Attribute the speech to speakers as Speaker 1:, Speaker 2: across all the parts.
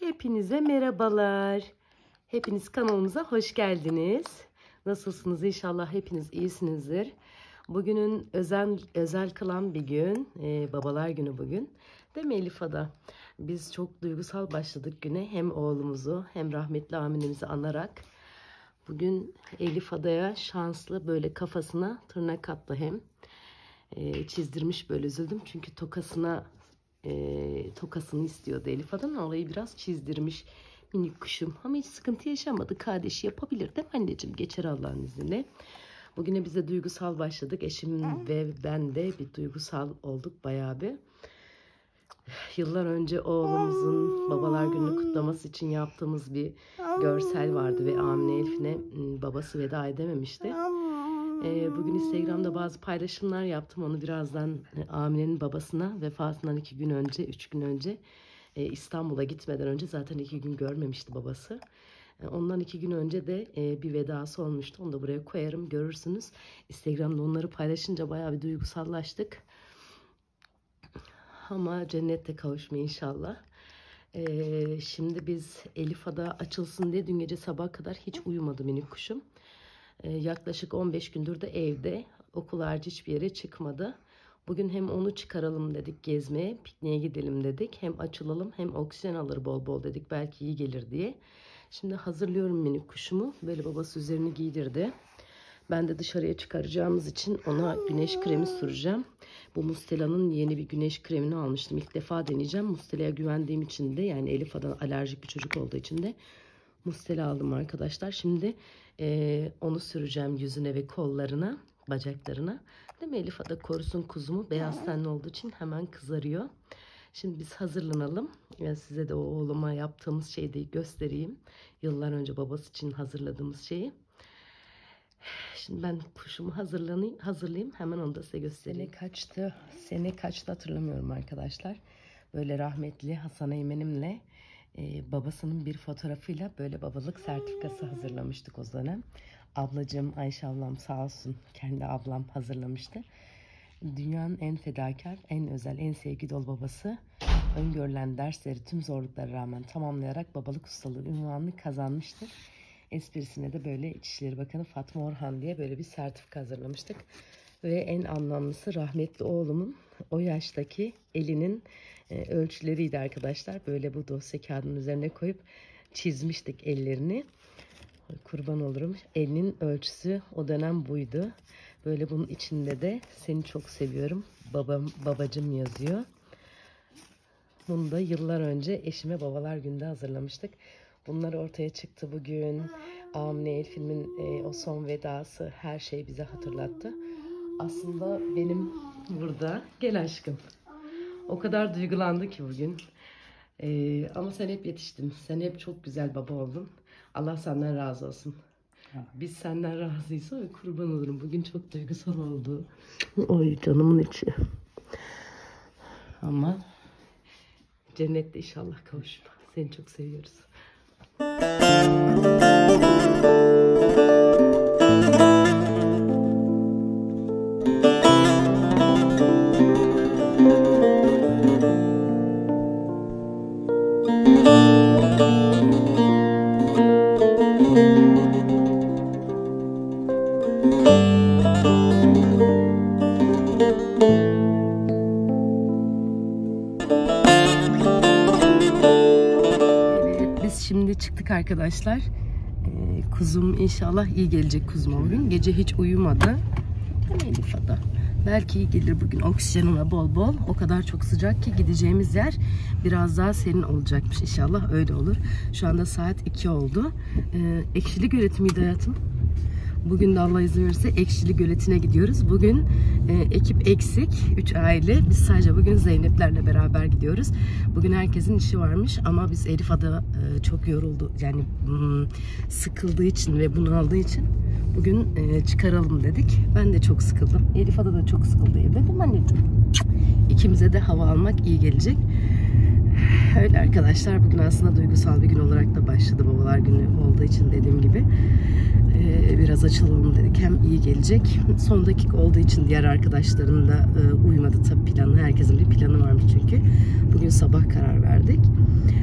Speaker 1: Hepinize merhabalar. Hepiniz kanalımıza hoş geldiniz. Nasılsınız? İnşallah hepiniz iyisinizdir. Bugünün özel kılan bir gün. Babalar günü bugün. Değil mi Elif Ada? Biz çok duygusal başladık güne. Hem oğlumuzu hem rahmetli Amine'mizi anarak. Bugün Elif Ada'ya şanslı böyle kafasına tırnak attı hem. Çizdirmiş, böyle üzüldüm. Çünkü tokasını istiyordu Elif Ada'nın. Olayı biraz çizdirmiş minik kuşum. Ama hiç sıkıntı yaşamadı. Kardeşi yapabilir değil mi anneciğim? Geçer Allah'ın izniyle. Bugüne biz de duygusal başladık. Eşim ve ben de bir duygusal olduk bayağı bir. Yıllar önce oğlumuzun babalar gününü kutlaması için yaptığımız bir görsel vardı ve Amine Elif'ine babası veda edememişti. Bugün Instagram'da bazı paylaşımlar yaptım. Onu birazdan Amine'nin babasına vefatından 2 gün önce, 3 gün önce İstanbul'a gitmeden önce zaten 2 gün görmemişti babası. Ondan 2 gün önce de bir vedası olmuştu. Onu da buraya koyarım, görürsünüz. Instagram'da onları paylaşınca bayağı bir duygusallaştık. Ama cennette kavuşma inşallah. Şimdi biz Elif Ada açılsın diye dün gece sabaha kadar hiç uyumadı minik kuşum. Yaklaşık 15 gündür de evde. Okul harici hiçbir yere çıkmadı. Bugün hem onu çıkaralım dedik gezmeye, pikniğe gidelim dedik. Hem açılalım hem oksijen alır bol bol dedik. Belki iyi gelir diye. Şimdi hazırlıyorum minik kuşumu. Böyle babası üzerini giydirdi. Ben de dışarıya çıkaracağımız için ona güneş kremi süreceğim. Bu Mustela'nın yeni bir güneş kremini almıştım. İlk defa deneyeceğim. Mustela'ya güvendiğim için de, yani Elif Ada alerjik bir çocuk olduğu için de Mustela aldım arkadaşlar. Şimdi onu süreceğim yüzüne ve kollarına, bacaklarına. Değil mi Elif Ada? Korusun kuzumu. Beyaz tenli olduğu için hemen kızarıyor. Şimdi biz hazırlanalım. Size de o oğluma yaptığımız şeyi de göstereyim. Yıllar önce babası için hazırladığımız şeyi. Şimdi ben kuşumu hazırlayayım. Hemen onu da size göstereyim. Sene kaçtı hatırlamıyorum arkadaşlar. Böyle rahmetli Hasan Eymen'imle babasının bir fotoğrafıyla böyle babalık sertifikası hazırlamıştık o dönem. Ablacığım Ayşe ablam sağ olsun, kendi ablam hazırlamıştı. Dünyanın en fedakar, en özel, en sevgi dolu babası. Öngörülen dersleri tüm zorluklara rağmen tamamlayarak babalık ustalığı unvanını kazanmıştır. Esprisine de böyle İçişleri Bakanı Fatma Orhan diye böyle bir sertifika hazırlamıştık. Ve en anlamlısı rahmetli oğlumun o yaştaki elinin ölçüleriydi arkadaşlar. Böyle bu dosya kağıdının üzerine koyup çizmiştik ellerini. Kurban olurum. Elinin ölçüsü o dönem buydu. Böyle bunun içinde de seni çok seviyorum babacım yazıyor. Bunu da yıllar önce eşime babalar günde hazırlamıştık. Bunlar ortaya çıktı bugün. Amine Elif'imin o son vedası her şeyi bize hatırlattı. Aslında benim burada, gel aşkım. O kadar duygulandı ki bugün. Ama sen hep yetiştin. Sen hep çok güzel baba oldun. Allah senden razı olsun. Biz senden razıyız. Ay kurban olurum. Bugün çok duygusal oldu. Oy canımın içi. Ama cennette inşallah kavuşma. Seni çok seviyoruz. Şimdi çıktık arkadaşlar. Kuzum inşallah iyi gelecek kuzum bugün. Gece hiç uyumadı. Değil mi Elif Ada? Belki iyi gelir bugün. Oksijenine bol bol. O kadar çok sıcak ki gideceğimiz yer biraz daha serin olacakmış. İnşallah öyle olur. Şu anda saat 2 oldu. Ekşili Gölet miydi hayatım? Bugün de Allah izin verirse Ekşili Göleti'ne gidiyoruz. Bugün ekip eksik. 3 aile. Biz sadece bugün Zeynep'lerle beraber gidiyoruz. Bugün herkesin işi varmış ama biz Elif Ada çok yoruldu. Yani sıkıldığı için ve bunaldığı için bugün çıkaralım dedik. Ben de çok sıkıldım. Elif Ada da çok sıkıldı evde. Değil mi anneciğim? İkimize de hava almak iyi gelecek. Öyle arkadaşlar, bugün aslında duygusal bir gün olarak da başladı babalar günü olduğu için dediğim gibi. Biraz açılalım dedik, hem iyi gelecek. Son dakika olduğu için diğer arkadaşların da uymadı tabii planı. Herkesin bir planı varmış çünkü. Bugün sabah karar verdik.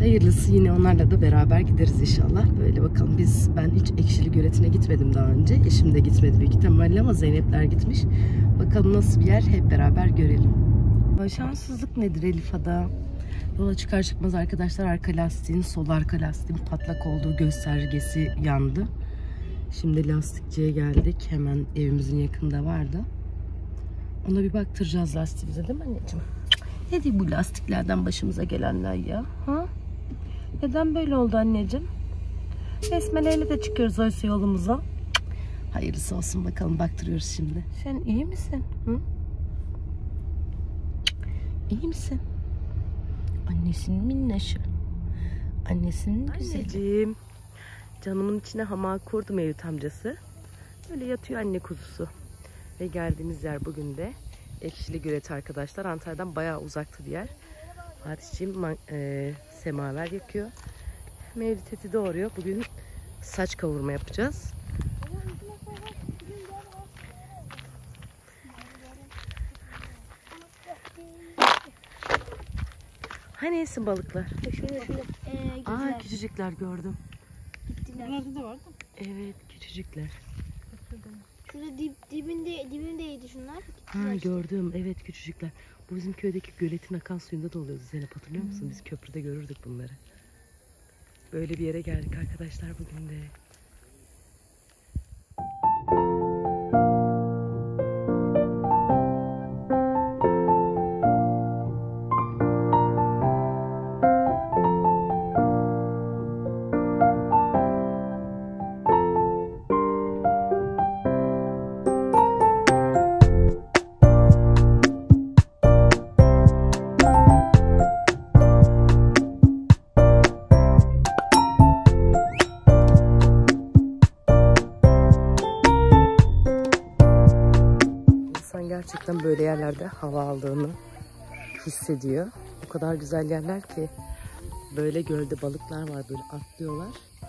Speaker 1: Hayırlısı, yine onlarla da beraber gideriz inşallah. Böyle bakalım, ben hiç Ekşili Göletine gitmedim daha önce. Eşim de gitmedi büyük ihtimalle ama Zeynepler gitmiş. Bakalım nasıl bir yer, hep beraber görelim. Şanssızlık nedir Elif Ada? Yola çıkar çıkmaz arkadaşlar sol arka lastiğin patlak olduğu göstergesi yandı. Şimdi lastikçiye geldik. Hemen evimizin yakında vardı. Ona bir baktıracağız lastiğimize, değil mi anneciğim? Ne diyor bu lastiklerden başımıza gelenler ya? Ha? Neden böyle oldu anneciğim? Besmeleyle de çıkıyoruz oysa yolumuza. Hayırlısı olsun bakalım, baktırıyoruz şimdi. Sen iyi misin? Hı? İyi misin? Annesinin minnaşı. Annesinin güzeli. Canımın içine hamağı kurdu Mevlüt amcası. Böyle yatıyor anne kuzusu. Ve geldiğimiz yer bugün de Ekşili Gölet arkadaşlar. Antalya'dan bayağı uzaktı bir yer. Fatih'ciğim semaver yakıyor. Mevlüt eti doğuruyor. Bugün saç kavurma yapacağız. Hani esin balıklar? Aa, küçücükler gördüm.
Speaker 2: Bunlarda da vardı.
Speaker 1: Evet, küçücükler.
Speaker 2: Şurada dibindeydi şunlar.
Speaker 1: Ha, gördüm. Evet, küçücükler. Bu bizim köydeki göletin akan suyunda da oluyordu Zeynep, hatırlıyor musun? Biz köprüde görürdük bunları. Böyle bir yere geldik arkadaşlar bugün de. Gerçekten böyle yerlerde hava aldığını hissediyor. O kadar güzel yerler ki, böyle gölde balıklar var, böyle atlıyorlar.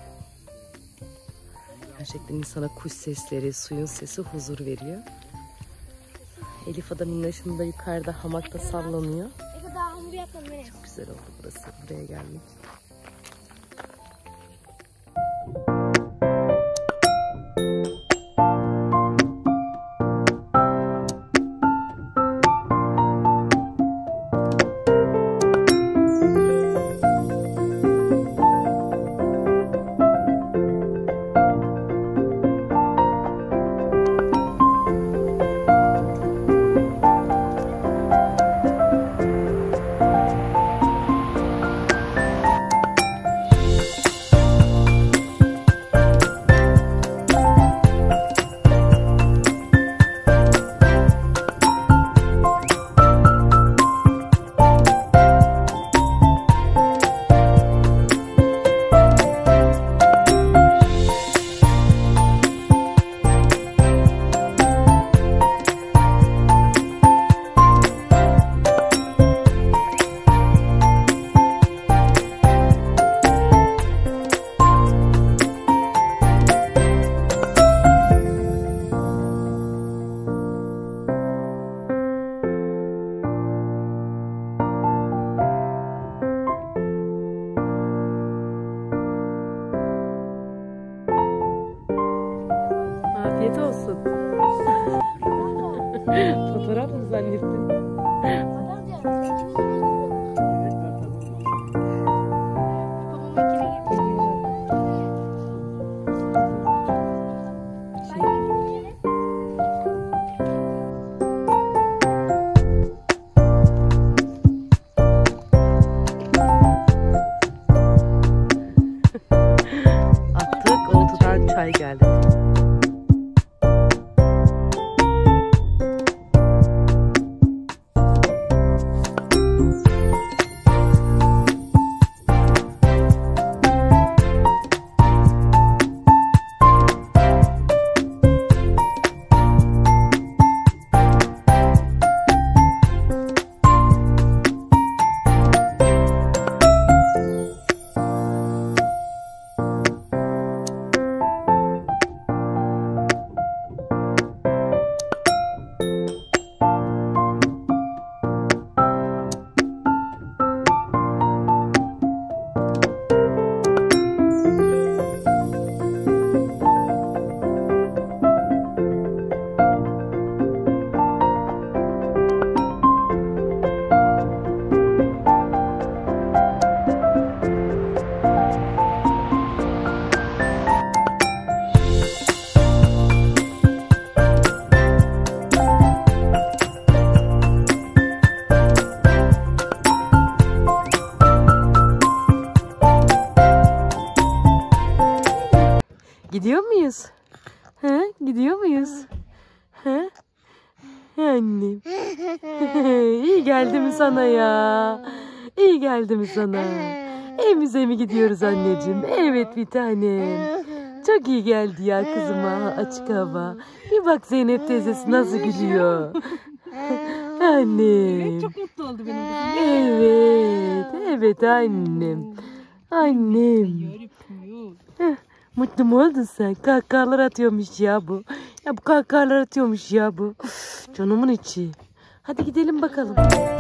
Speaker 1: Gerçekten insana kuş sesleri, suyun sesi huzur veriyor. Elif Ada minnaşım da yukarıda hamakta sallanıyor. Çok güzel oldu burası, buraya gelmek. Afiyet olsun. Fotoğraf mı zannettin? Attık, oltadan çay geldi. Gidiyor muyuz? Ha? Gidiyor muyuz? Ha? Annem. İyi geldi mi sana ya? İyi geldi mi sana? Evimize mi gidiyoruz anneciğim? Evet bir tanem. Çok iyi geldi ya kızıma açık hava. Bir bak Zeynep teyzesi nasıl gülüyor. Annem.
Speaker 2: Çok mutlu oldu benim kızım.
Speaker 1: Evet. Evet annem. Annem. Heh, mutlu mu oldun sen? Kahkahalar atıyormuş ya bu. Ya bu kahkahalar atıyormuş ya bu. Uf, canımın içi. Hadi gidelim bakalım.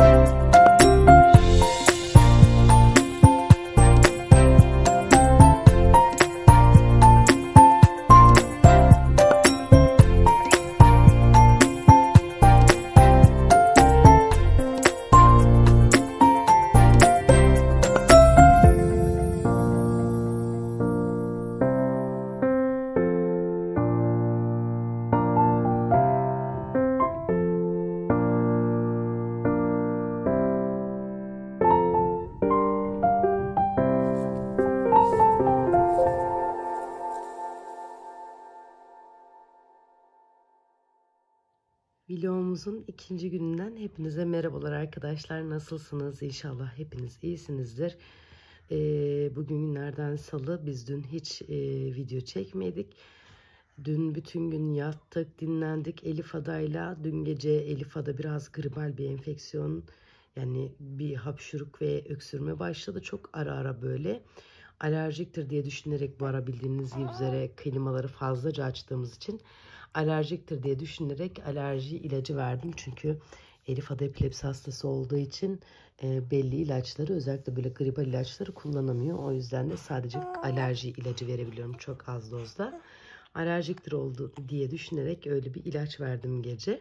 Speaker 1: Vlogumuzun ikinci gününden hepinize merhabalar arkadaşlar. Nasılsınız? İnşallah hepiniz iyisinizdir. Bugün günlerden salı. Biz dün hiç video çekmedik. Dün bütün gün yattık, dinlendik Elif Ada'yla. Dün gece Elif Ada biraz gribal bir enfeksiyon, yani bir hapşuruk ve öksürme başladı. Çok ara ara böyle. Alerjiktir diye düşünerek, bu ara bildiğiniz gibi üzere klimaları fazlaca açtığımız için alerjiktir diye düşünerek alerji ilacı verdim. Çünkü Elif Ada epilepsi hastası olduğu için belli ilaçları, özellikle böyle gribal ilaçları kullanamıyor. O yüzden de sadece alerji ilacı verebiliyorum çok az dozda. Alerjiktir oldu diye düşünerek öyle bir ilaç verdim gece.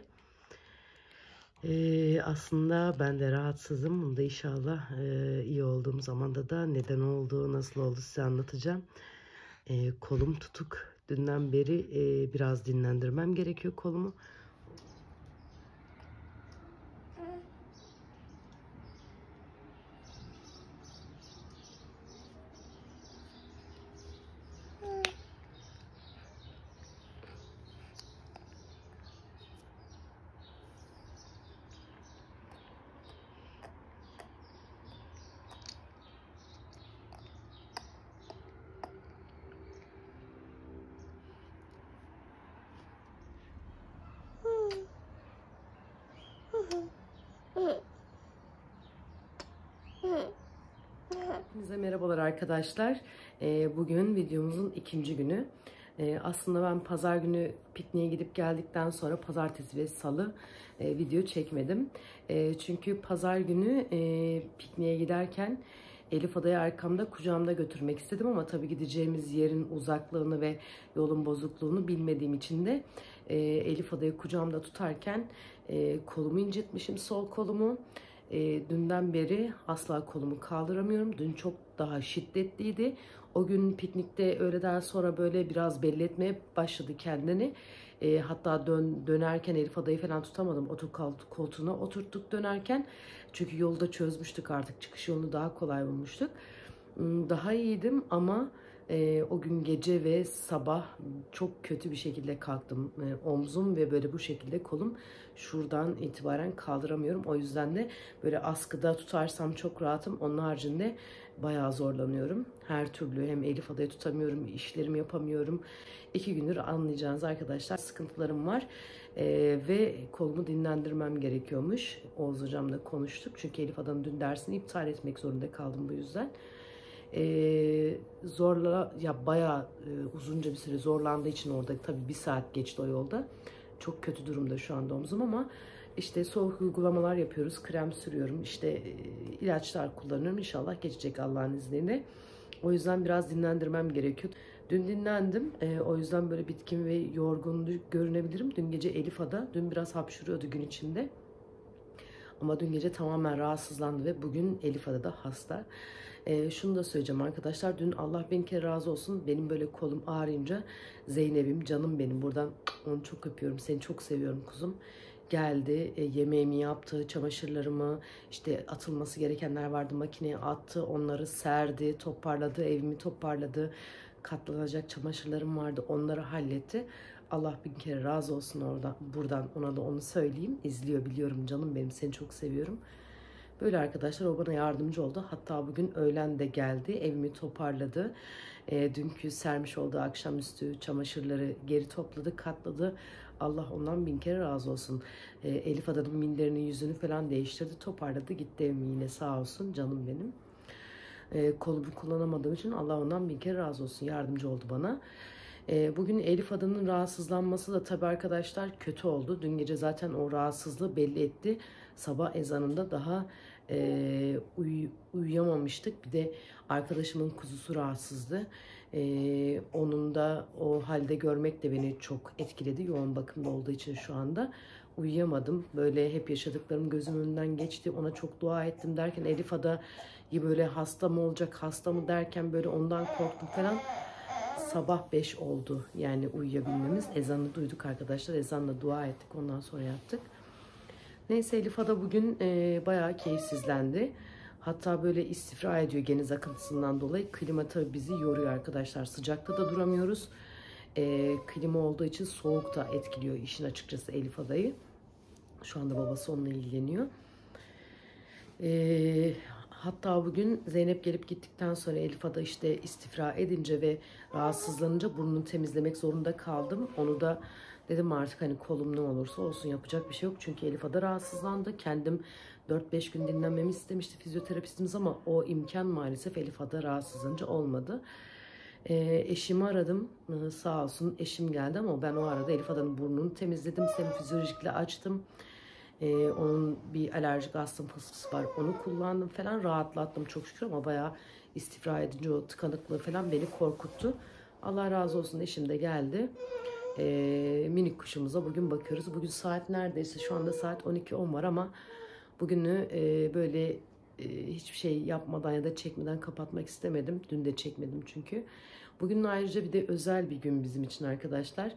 Speaker 1: Aslında ben de rahatsızım. Bunu da inşallah iyi olduğum zamanda da neden oldu, nasıl oldu size anlatacağım. Kolum tutuk. Dünden beri biraz dinlendirmem gerekiyor kolumu. Hepinize merhabalar arkadaşlar. Bugün videomuzun ikinci günü. Aslında ben pazar günü pikniğe gidip geldikten sonra pazartesi ve salı video çekmedim. Çünkü pazar günü pikniğe giderken Elif Ada'yı arkamda kucağımda götürmek istedim ama tabii gideceğimiz yerin uzaklığını ve yolun bozukluğunu bilmediğim için de Elif Ada'yı kucağımda tutarken kolumu incitmişim, sol kolumu. Dünden beri asla kolumu kaldıramıyorum. Dün çok daha şiddetliydi. O gün piknikte öğleden sonra böyle biraz belli etmeye başladı kendini. Hatta dönerken Elif Ada'yı falan tutamadım. Koltuğuna oturttuk dönerken. Çünkü yolda çözmüştük artık. Çıkış yolunu daha kolay bulmuştuk. Daha iyiydim ama o gün gece ve sabah çok kötü bir şekilde kalktım. Omzum ve böyle bu şekilde kolum şuradan itibaren kaldıramıyorum. O yüzden de böyle askıda tutarsam çok rahatım. Onun haricinde bayağı zorlanıyorum. Her türlü hem Elif Ada'yı tutamıyorum, işlerimi yapamıyorum. 2 gündür anlayacağınız arkadaşlar sıkıntılarım var. Ve kolumu dinlendirmem gerekiyormuş. Oğuz hocamla konuştuk. Çünkü Elif Ada'nın dün dersini iptal etmek zorunda kaldım bu yüzden. Bayağı uzunca bir süre zorlandığı için orada tabii 1 saat geçti o yolda. Çok kötü durumda şu anda omzum ama işte soğuk uygulamalar yapıyoruz. Krem sürüyorum. İşte ilaçlar kullanıyorum. İnşallah geçecek Allah'ın izniyle. O yüzden biraz dinlendirmem gerekiyor. Dün dinlendim. O yüzden böyle bitkin ve yorgun görünebilirim. Dün gece Elif Ada dün biraz hapşuruyordu gün içinde. Ama dün gece tamamen rahatsızlandı ve bugün Elif Ada da hasta. Şunu da söyleyeceğim arkadaşlar. Dün Allah bin kere razı olsun. Benim böyle kolum ağrıyınca Zeynep'im, canım benim. Buradan onu çok öpüyorum. Seni çok seviyorum kuzum. Geldi, yemeğimi yaptı, çamaşırlarımı, işte atılması gerekenler vardı, makineye attı, onları serdi, toparladı, evimi toparladı. katlanacak çamaşırlarım vardı. Onları halletti. Allah bin kere razı olsun buradan ona da onu söyleyeyim. İzliyor biliyorum canım benim, seni çok seviyorum. Böyle arkadaşlar, o bana yardımcı oldu. Hatta bugün öğlen de geldi. Evimi toparladı. Dünkü sermiş olduğu akşamüstü çamaşırları geri topladı, katladı. Allah ondan bin kere razı olsun. Elif Adan'ın minderinin yüzünü falan değiştirdi. Toparladı gitti evime yine, sağ olsun canım benim. Kolumu kullanamadığım için Allah ondan bin kere razı olsun. Yardımcı oldu bana. Bugün Elif Adan'ın rahatsızlanması da tabii arkadaşlar kötü oldu. Dün gece zaten o rahatsızlığı belli etti. Sabah ezanında daha uyuyamamıştık. Bir de arkadaşımın kuzusu rahatsızdı. Onun da o halde görmek de beni çok etkiledi. Yoğun bakımda olduğu için şu anda uyuyamadım. Böyle hep yaşadıklarım gözümün önünden geçti. Ona çok dua ettim derken Elif Ada'yı böyle hasta mı olacak, hasta mı derken böyle ondan korktum falan. Sabah 5 oldu yani uyuyabilmemiz. Ezanı duyduk arkadaşlar. Ezanla dua ettik. Ondan sonra yattık. Neyse, Elif Ada bugün bayağı keyifsizlendi. Hatta böyle istifra ediyor geniz akıntısından dolayı. Klima tabii bizi yoruyor arkadaşlar. Sıcakta da duramıyoruz. Klima olduğu için soğuk da etkiliyor işin açıkçası Elif Ada'yı. Şu anda babası onunla ilgileniyor. Hatta bugün Zeynep gelip gittikten sonra Elif Ada işte istifra edince ve rahatsızlanınca burnunu temizlemek zorunda kaldım. Onu da dedim artık hani kolum ne olursa olsun, yapacak bir şey yok. Çünkü Elif Ada rahatsızlandı. Kendim 4-5 gün dinlenmemi istemişti fizyoterapistimiz ama o imkan maalesef Elif Ada rahatsızlanınca olmadı. Eşimi aradım. Sağ olsun eşim geldi ama ben o arada Elif Ada'nın burnunu temizledim. Semifizyolojikle açtım. Onun bir alerjik astım fıstısı var. Onu kullandım falan. Rahatlattım çok şükür ama bayağı istifra edince o tıkanıklığı falan beni korkuttu. Allah razı olsun, eşim de geldi. Minik kuşumuza bugün bakıyoruz. Bugün saat neredeyse şu anda saat 12:10 var ama bugünü böyle hiçbir şey yapmadan ya da çekmeden kapatmak istemedim. Dün de çekmedim çünkü. Bugün ayrıca bir de özel bir gün bizim için arkadaşlar.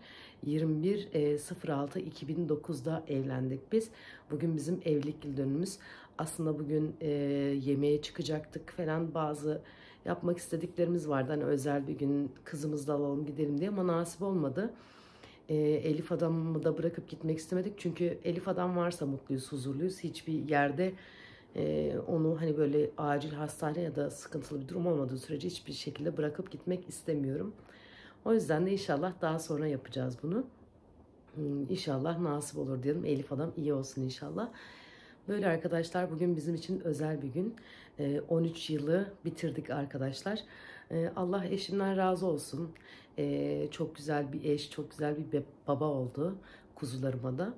Speaker 1: 21.06.2009'da evlendik biz. Bugün bizim evlilik yıl dönümümüz. Aslında bugün yemeğe çıkacaktık falan, bazı yapmak istediklerimiz vardı. Hani özel bir gün kızımızı da alalım gidelim diye ama nasip olmadı. Elif Adam'ı da bırakıp gitmek istemedik. Çünkü Elif Adam varsa mutluyuz, huzurluyuz. Hiçbir yerde onu hani böyle acil hastane ya da sıkıntılı bir durum olmadığı sürece hiçbir şekilde bırakıp gitmek istemiyorum. O yüzden de inşallah daha sonra yapacağız bunu. İnşallah nasip olur diyelim. Elif Adam iyi olsun inşallah. Böyle arkadaşlar, bugün bizim için özel bir gün. 13 yılı bitirdik arkadaşlar. Allah eşimden razı olsun. Çok güzel bir eş, çok güzel bir baba oldu kuzularıma da.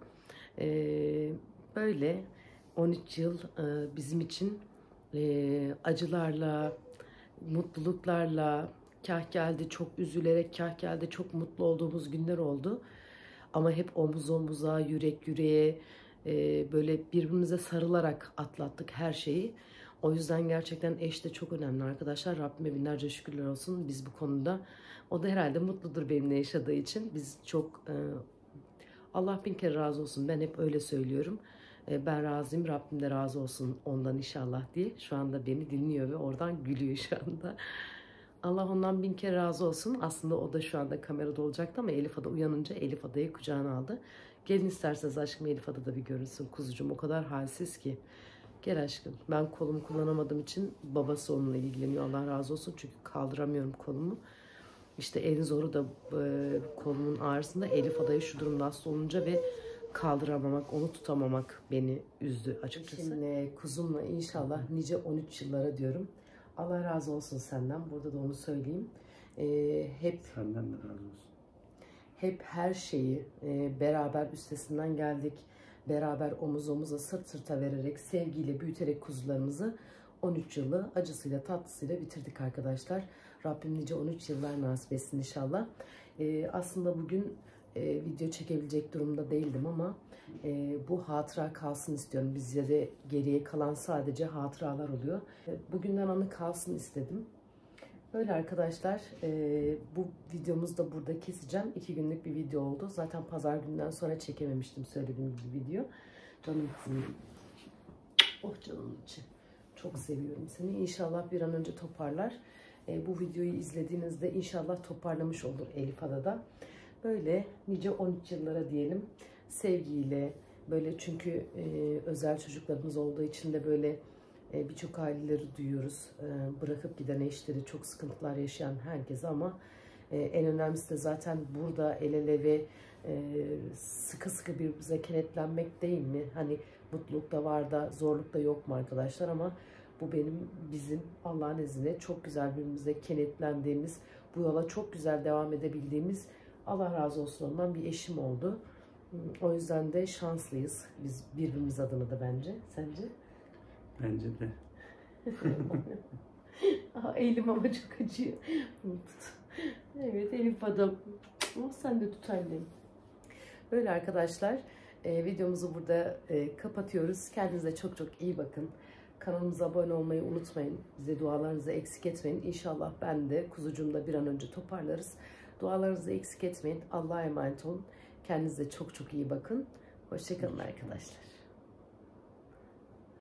Speaker 1: Böyle 13 yıl bizim için acılarla, mutluluklarla, kah geldi çok üzülerek, kah geldi çok mutlu olduğumuz günler oldu. Ama hep omuz omuza, yürek yüreğe, böyle birbirimize sarılarak atlattık her şeyi. O yüzden gerçekten eş de çok önemli arkadaşlar. Rabbime binlerce şükürler olsun biz bu konuda. O da herhalde mutludur benimle yaşadığı için. Biz çok Allah bin kere razı olsun. Ben hep öyle söylüyorum. Ben razıyım, Rabbim de razı olsun ondan inşallah diye. Şu anda beni dinliyor ve oradan gülüyor şu anda. Allah ondan bin kere razı olsun. Aslında o da şu anda kamerada olacaktı ama Elif Ada uyanınca Elif Ada'yı kucağına aldı. Gelin isterseniz aşkım, Elif Ada da bir görünsün. Kuzucuğum o kadar halsiz ki. Gel aşkım. Ben kolumu kullanamadığım için babası onunla ilgileniyor. Allah razı olsun. Çünkü kaldıramıyorum kolumu. İşte en zoru da kolumun ağrısında Elif Ada'yı şu durumda hasta olunca ve kaldıramamak, onu tutamamak beni üzdü açıkçası. Şimdi kuzumla inşallah nice 13 yıllara diyorum. Allah razı olsun senden. Burada da onu söyleyeyim. Hep
Speaker 3: senden de razı olsun.
Speaker 1: Hep her şeyi beraber üstesinden geldik. Beraber omuz omuza, sırt sırta vererek, sevgiyle büyüterek kuzularımızı 13 yılı acısıyla tatlısıyla bitirdik arkadaşlar. Rabbim nice 13 yıllar nasip etsin inşallah. Aslında bugün video çekebilecek durumda değildim ama bu hatıra kalsın istiyorum. Bizde de geriye kalan sadece hatıralar oluyor. Bugünden anı kalsın istedim. Böyle arkadaşlar, bu videomuzu da burada keseceğim. 2 günlük bir video oldu. Zaten pazar gününden sonra çekememiştim söylediğim gibi video. Canım kızım. Oh canım içi. Çok seviyorum seni. İnşallah bir an önce toparlar. bu videoyu izlediğinizde inşallah toparlamış olur Elif Ada'da. Böyle nice 13 yıllara diyelim, sevgiyle böyle, çünkü özel çocuklarımız olduğu için de böyle birçok aileleri duyuyoruz. Bırakıp giden eşleri, çok sıkıntılar yaşayan herkese, ama en önemlisi de zaten burada el ele ve sıkı sıkı birbirimize kenetlenmek değil mi? Hani mutluluk da var da zorluk da yok mu arkadaşlar? Ama bu bizim Allah'ın izniyle çok güzel birbirimize kenetlendiğimiz, bu yola çok güzel devam edebildiğimiz, Allah razı olsun ondan, bir eşim oldu. O yüzden de şanslıyız biz birbirimiz adına da bence. Sence?
Speaker 3: Bence de.
Speaker 1: Elim ama çok acıyor. Evet Elif adam. Sen de tut annem. Böyle arkadaşlar, videomuzu burada kapatıyoruz. Kendinize çok çok iyi bakın. Kanalımıza abone olmayı unutmayın. Bize dualarınızı eksik etmeyin. İnşallah ben de kuzucuğum da bir an önce toparlarız. Dualarınızı eksik etmeyin. Allah'a emanet olun. Kendinize çok çok iyi bakın. Hoşça kalın arkadaşlar.